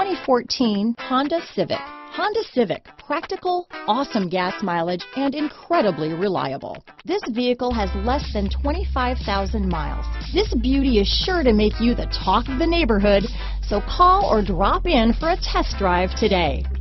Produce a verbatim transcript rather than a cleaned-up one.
twenty fourteen Honda Civic. Honda Civic, practical, awesome gas mileage, and incredibly reliable. This vehicle has less than twenty-five thousand miles. This beauty is sure to make you the talk of the neighborhood, so call or drop in for a test drive today.